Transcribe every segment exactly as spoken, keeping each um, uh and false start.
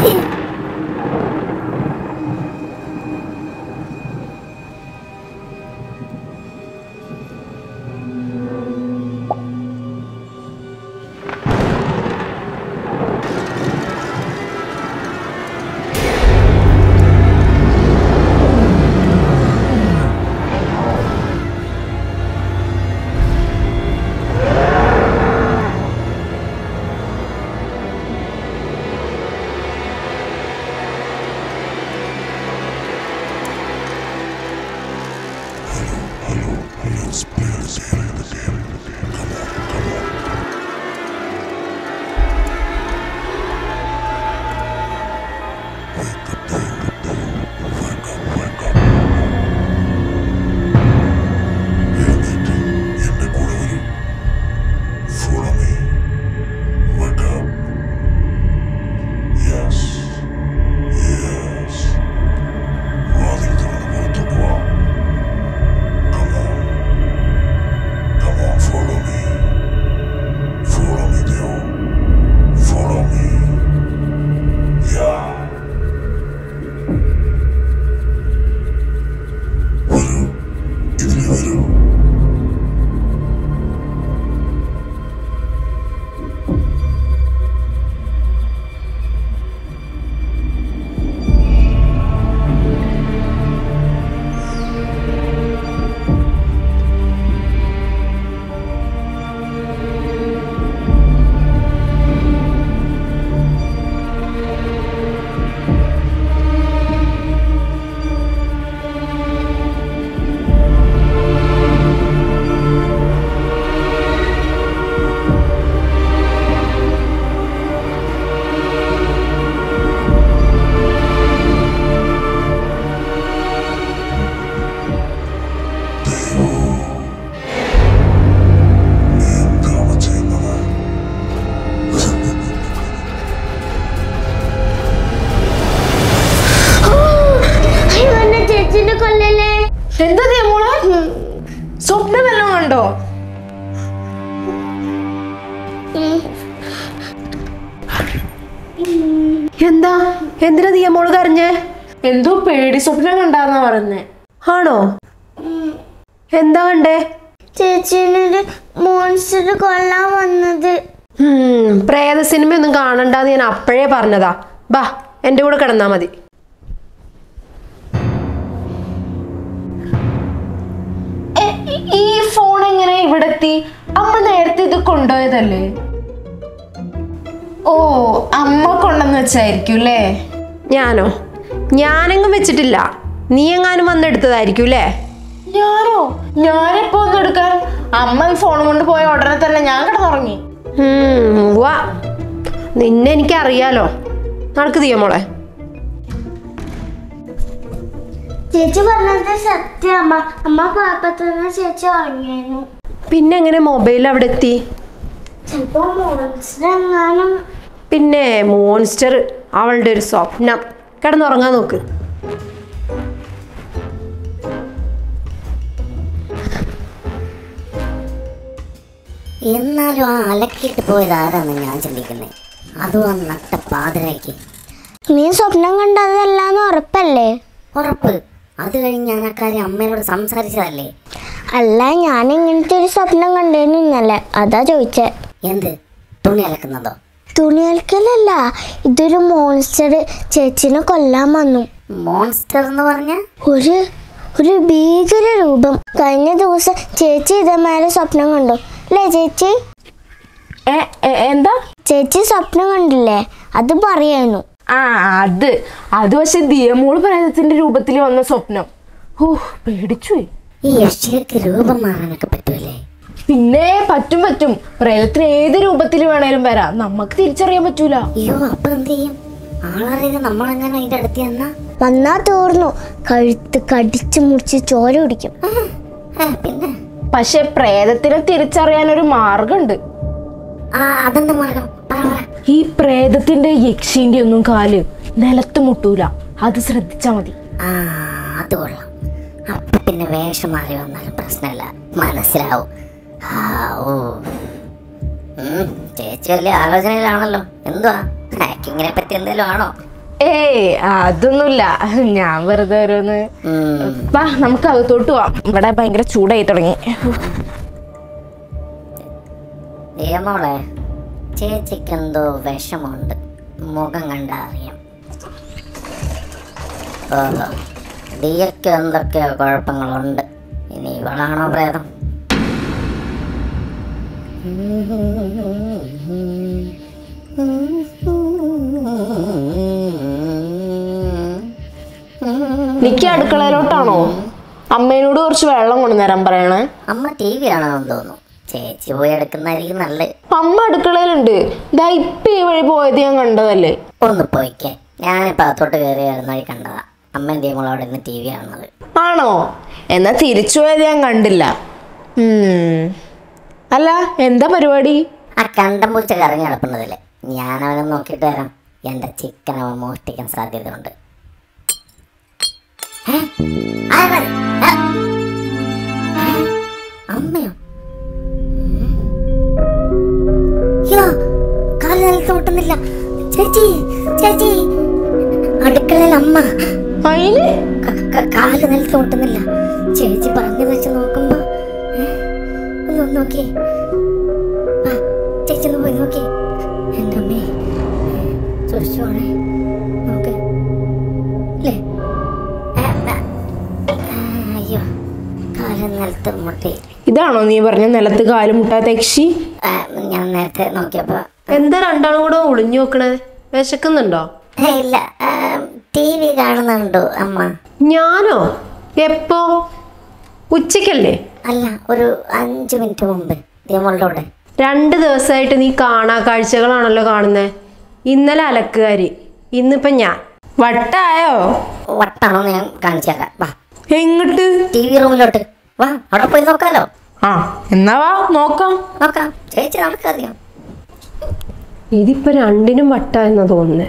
എന്താ മോളെ സ്വപ്നം വല്ലതും കണ്ടോ? എന്താ എന്തിനാ നീ മോള് കരഞ്ഞേ? എന്തോ പേടി സ്വപ്നം കണ്ടാന്നാ പറഞ്ഞേ. ആണോ? എന്താ കണ്ടേ? ചേച്ചീനൊരു മോൺസ്റ്റർ കൊല്ലാൻ വന്നത്. പ്രേത സിനിമയൊന്നും കാണണ്ടെന്ന് ഞാൻ അപ്പോഴേ പറഞ്ഞതാ. ബാ എന്റെ കൂടെ കിടന്നാ മതി. ഈ ഫോൺ എങ്ങനെ ഇവിടെ എത്തി? അമ്മ നേരത്തെ ഇത് കൊണ്ടുപോയതല്ലേ? ഓ അമ്മ കൊണ്ടെന്ന് വെച്ചായിരിക്കും അല്ലേ? ഞാനോ? ഞാനെങ്ങും വെച്ചിട്ടില്ല. നീ എങ്ങാനും വന്നെടുത്തതായിരിക്കും അല്ലേ? ഞാനോ? ഞാനെപ്പോ ഒന്നും എടുക്കാൻ? അമ്മ ഈ ഫോൺ കൊണ്ട് പോയ ഉടനെ തന്നെ ഞാൻ കിടന്നുറങ്ങി. വാ നിന്നെ എനിക്കറിയാലോ. നടക്ക് തീയ മോളെ. ചേച്ചി പറഞ്ഞത് സത്യം. അമ്മ അമ്മ കുഴപ്പത്തിന് ചേച്ചി ഉറങ്ങിയായിരുന്നു. പിന്നെ എങ്ങനെ മൊബൈൽ അവിടെ എത്തി? ചിലപ്പോ മോൺസ്റ്റർ എങ്ങാനും. പിന്നെ മോൺസ്റ്റർ അവളുടെ ഒരു സ്വപ്നം. കിടന്നുറങ്ങാൻ നോക്ക്. എന്നാലും ആ അലക്കിയിട്ട് പോയത് ആരാന്ന് ഞാൻ ചിന്തിക്കുന്നത്. അതും ആ നട്ട പാതിരയ്ക്ക്. നീ സ്വപ്നം കണ്ടതല്ലാന്ന് ഉറപ്പല്ലേ? ഉറപ്പ്. അത് കഴിഞ്ഞ് ഞാൻ ആ കാര്യം അമ്മയോട് സംസാരിച്ചതല്ലേ. അല്ല, ഞാൻ ഇങ്ങനത്തെ ഒരു സ്വപ്നം കണ്ടേന്നു ഇന്നലെ, അതാ ചോദിച്ചേ. എന്ത്? തുണി അലക്കുന്നതോ? തുണി അലക്കലല്ല, ഇതൊരു മോൺസ്റ്റർ ചേച്ചിനെ കൊല്ലാൻ വന്നു. മോൺസ്റ്റർ എന്ന് പറഞ്ഞ ഒരു ഒരു ഭീകര രൂപം. കഴിഞ്ഞ ദിവസം ചേച്ചി ഇതേമാതിരി സ്വപ്നം കണ്ടു അല്ലേ ചേച്ചി? എന്താ ചേച്ചി സ്വപ്നം കണ്ടില്ലേ? അത് പറയായിരുന്നു. ആ അത് അത് പക്ഷെ ദിയമോള് പ്രേതത്തിന്റെ രൂപത്തിൽ വന്ന സ്വപ്നം. ഓ പേടിച്ചു. ഈ യക്ഷിക്ക് രൂപം മാറാനൊക്കെ പറ്റൂലേ? പിന്നെ പറ്റും പറ്റും. പ്രേതത്തിന് ഏത് രൂപത്തിൽ വേണേലും വരാം. നമുക്ക് തിരിച്ചറിയാൻ പറ്റൂല. അയ്യോ അപ്പൊ എന്ത് ചെയ്യും? ആളറിയാതെ നമ്മളെങ്ങനെ അതിന്റെ അടുത്ത് എന്നാ വന്നാ തീർന്നു. കഴുത്ത് കടിച്ചു മുറിച്ച് ചോര കുടിക്കും. പിന്നെ പക്ഷെ പ്രേതത്തിനെ തിരിച്ചറിയാൻ ഒരു മാർഗമുണ്ട്. അതെന്താ മാർഗം? ഈ പ്രേതത്തിന്റെ യക്ഷിന്റെ ഒന്നും കാല് നിലത്ത് മുട്ടൂല. അത് ശ്രദ്ധിച്ചാ മതി. ആ അത് കൊള്ളാം. അപ്പൊ പിന്നെ വേഷം മാറി വന്നാലും പ്രശ്നമില്ല, മനസ്സിലാവും. ചേച്ചി വലിയ ആലോചനയിലാണല്ലോ. എന്തുവാ ഹാക്കിങ്ങിനെ പറ്റി എന്തെങ്കിലും ആണോ? ഏയ് അതൊന്നുമില്ല, ഞാൻ വെറുതെ ഓരോന്ന്. വാ നമുക്ക് അകത്തോട്ട് പോവാം, ഇവിടെ ഭയങ്കര ചൂടായി തുടങ്ങി. മോളെ, ചേച്ചിക്ക് എന്തോ വിഷമമുണ്ട്, മുഖം കണ്ടറിയാം. ഓഹോ, ദിയക്ക് എന്തൊക്കെയോ കുഴപ്പങ്ങളുണ്ട്. ഇനി ഇവളാണോ പ്രേതം? നിക്ക് അടുക്കളയിലോട്ടാണോ? അമ്മേനോട് കുറച്ച് വെള്ളം കൊണ്ടുവരാൻ പറയണേ. അമ്മ ടി വി ആണെന്ന് തോന്നുന്നു, ചേച്ചി പോയി എടുക്കുന്നതായിരിക്കും നല്ലത്. അമ്മ അടുക്കളയിലുണ്ട്, ദാ ഇപ്പൊ ഈ വഴി പോയത് ഞാൻ കണ്ടതല്ലേ. ഒന്ന് പോയിക്കേ, ഞാനിപ്പോ അകത്തോട്ട് കയറി വരുന്ന വഴി കണ്ടതാ അമ്മ എന്ത് ചെയ്യുമ്പോൾ അവിടെ നിന്ന് ടി വി കാണുന്നത്. ആണോ? എന്നാ തിരിച്ചു പോയത് ഞാൻ കണ്ടില്ല. അല്ല, എന്താ പരിപാടി? ആ കണ്ടം പൂച്ച കറങ്ങി നടക്കുന്നതല്ലേ, ഞാൻ അവനെ നോക്കിയിട്ട് വരാം. എന്റെ ചിക്കൻ അവൻ മോഷ്ടിക്കാൻ സാധ്യതയുണ്ട്. അമ്മയോ? കാല് നിലത്ത് ഓട്ടുന്നില്ല. ചേച്ചി ചേച്ചി, അടുക്കളയിൽ അമ്മ. കാല് നിലത്ത് ഓട്ടുന്നില്ല. ചേച്ചി പറഞ്ഞു വെച്ച് നോക്കുമ്പോ ഒന്ന് നോക്കിയേ, ചേച്ചി ഒന്ന് പോയി നോക്കിയേ. എൻ്റെ അമ്മേ, സൂക്ഷിച്ചോണേ, നോക്ക്. അല്ലേ? അയ്യോ, കാല് നിലത്ത് മുട്ടി. ഇതാണോ നീ പറഞ്ഞ നിലത്ത് കാല് മുട്ടാത്ത യക്ഷി? ഞാൻ നേരത്തെ നോക്കിയപ്പോ. എന്താ രണ്ടാളും കൂടെ ഒളിഞ്ഞു നോക്കണേ? വിശക്കുന്നുണ്ടോ? ഇല്ല, ടി വി കാണുന്നുണ്ടോ അമ്മ? ഞാനോ? എപ്പോ? ഉച്ചക്കല്ലേ? അല്ല, ഒരു അഞ്ചു മിനിറ്റ് മുമ്പ്. മോളുടെ രണ്ട് ദിവസമായിട്ട് നീ കാണാ കാഴ്ചകളാണല്ലോ കാണുന്നേ. ഇന്നലെ അലക്കുകാരി, ഇന്നിപ്പൊ ഞാൻ. വട്ടായോ? വട്ടാണോ? ഞാൻ കാണിച്ചേക്കാം, വാ. എങ്ങോട്ട്? ടി വി റൂമിലോട്ട് വാ, അവിടെ പോയി നോക്കാലോ. ആ എന്നാ വാ, നോക്കാം നോക്കാം. ചേച്ചി നടക്കാതെയോ? ഇതിപ്പോ രണ്ടിനും വട്ട എന്നാ തോന്നുന്നേ.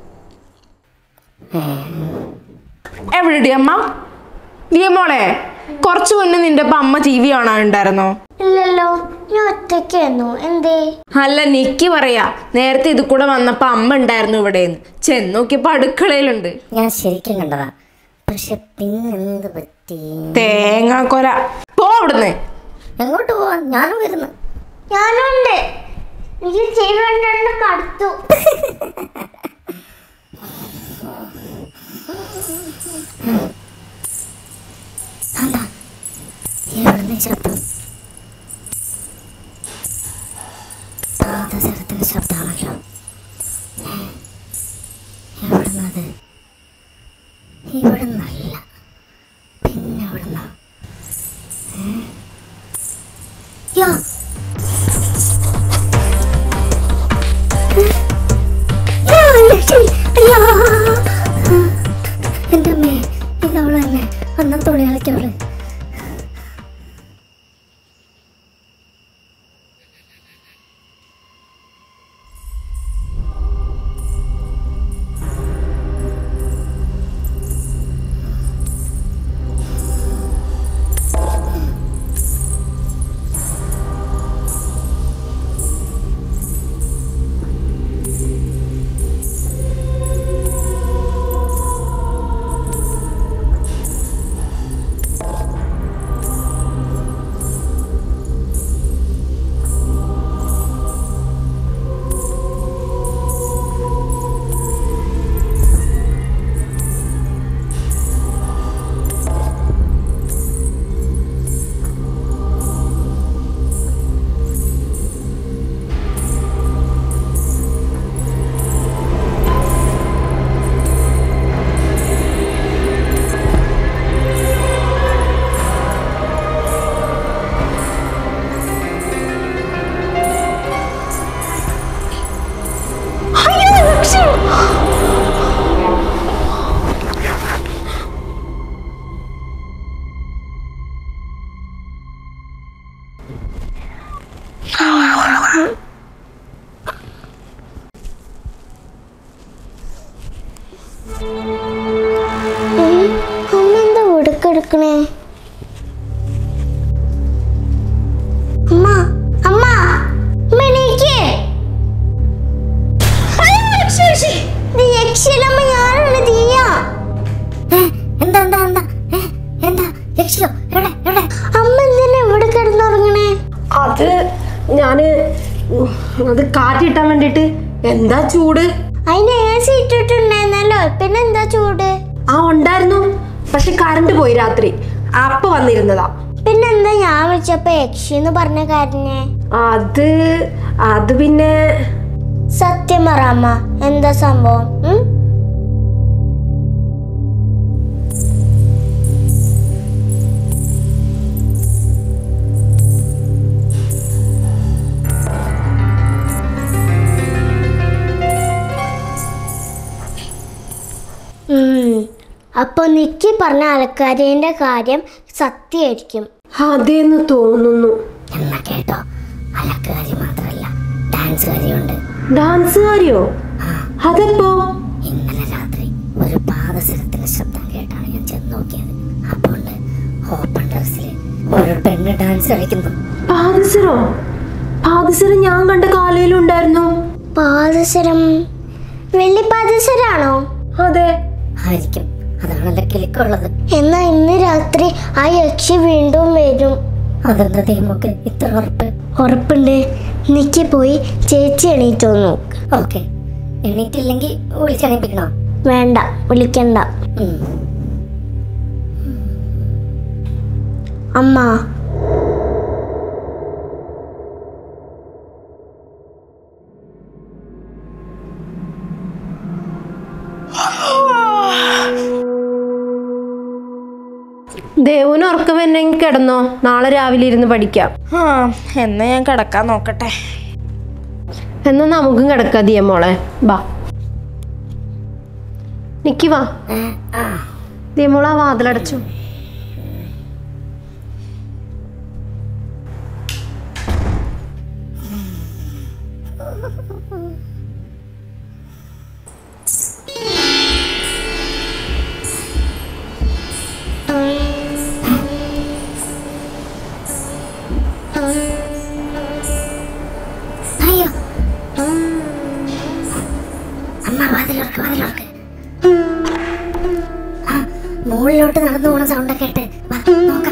എവിടെ അമ്മ? മോളെ, കുറച്ചു മുന്നേ നിന്റെ അപ്പ അമ്മ ടി വി കാണാനുണ്ടായിരുന്നോ? ഇല്ലല്ലോ, ഞാൻ ഒറ്റയ്ക്കായിരുന്നു. എന്തേ? അല്ല, നിക്ക് പറയാ, നേരത്തെ ഇത് കൂടെ വന്നപ്പോ അമ്മ ഉണ്ടായിരുന്നു ഇവിടെ. ചെന്ന് നോക്കിയപ്പോ അടുക്കളയിലുണ്ട്. ഞാൻ ശരിക്കും കണ്ടതാ, പക്ഷെ പിന്നെന്ത് പറ്റി? തേങ്ങാക്കൊല. പോ അവിടുന്ന്. എങ്ങോട്ട് പോവാ? ഞാനും വരുന്നു. ഞാനുണ്ട്. എനിക്ക് ചെയ്യേണ്ട മടുത്തു. എവിടുന്ന് ശബ്ദം? പാദസരത്തിന്റെ ശബ്ദമാണല്ലോ. എവിടുന്നത്? ഇവിടുന്നല്ല, പിന്നെ എവിടുന്ന? എന്റെ അമ്മേ, ഇതവള് തന്നെ, അന്നം തൊഴിലാളിക്കവള്. അമ്മ ഉടുക്കെടുക്കണേ? അമ്മ അമ്മ യക്ഷിയല്ലമ്മ. അത് ഞാന് അത് കാറ്റിട്ടാൻ വേണ്ടിട്ട്. എന്താ ചൂട്? അതിന് എ സി ഇട്ടിട്ടുണ്ടായിരുന്നല്ലോ, പിന്നെ എന്താ ചൂട്? ആ ഉണ്ടായിരുന്നു, പക്ഷെ കറണ്ട് പോയി രാത്രി, അപ്പൊ വന്നിരുന്നതാ. പിന്നെന്താ ഞാൻ വിളിച്ചപ്പോ യക്ഷിന്ന് പറഞ്ഞ കാരനെ? അത് അത് പിന്നെ സത്യം പറ അമ്മ, എന്താ സംഭവം? ഉം? അപ്പൊ നിക്കി പറഞ്ഞ ആൾക്കാരിന്റെ കാര്യം സത്യമായിരിക്കും. അതേന്ന് തോന്നുന്നു. എന്നാ കേട്ടോ, അലക്കുകാരി മാത്രല്ല ഡാൻസുകാരിയുണ്ട്. ഡാൻസുകാരിയോ? അതെപ്പോ? ഇന്നലെ രാത്രി ഒരു പാദസരത്തിന്റെ ശബ്ദം കേട്ടാണ് ഞാൻ ചെന്ന് നോക്കിയത്. അപ്പോൾ ഓപ്പൺ ഡ്രസ്സിൽ ഒരു പെണ്ണ് ഡാൻസ് കളിക്കുന്നു. പാദസരോ? പാദസരം ഞാൻ കണ്ട കാലയിലുണ്ടായിരുന്നു. പാദസരം? വെള്ളി പാദസരാണോ? അതെ ആയിരിക്കും, അതാണല്ലോ കിളിക്കുള്ളത്. എന്നാ ഇന്ന് രാത്രി ആ യക്ഷി വീണ്ടും വരും. അതെന്താ ദൈവമൊക്കെ ഇത്ര ഉറപ്പ്? ഉറപ്പുണ്ട്. നിക്ക് പോയി ചേച്ചി എണീറ്റോ നോക്ക്. ഓക്കെ, എണീറ്റില്ലെങ്കിൽ വിളിച്ചെണീപ്പിക്കണോ? വേണ്ട, വിളിക്കണ്ട. അമ്മ ദേവുന് ഉറക്കം വന്നെങ്കിൽ കിടന്നോ, നാളെ രാവിലെ ഇരുന്ന് പഠിക്കാം. ആ എന്നാ ഞാൻ കിടക്കാൻ നോക്കട്ടെ. എന്നാ നമുക്കും കിടക്കാം ദിയ മോളെ. ബാ നിക്കി വാ. ദിയ മോളെ ആ വാതിലടച്ചു. അയ്യോ, അമ്മ വാതിലോർക്ക് വാതിലോർക്ക്. മുകളിലോട്ട് നടന്നു പോണ സൗണ്ട് കേട്ട് നോക്ക.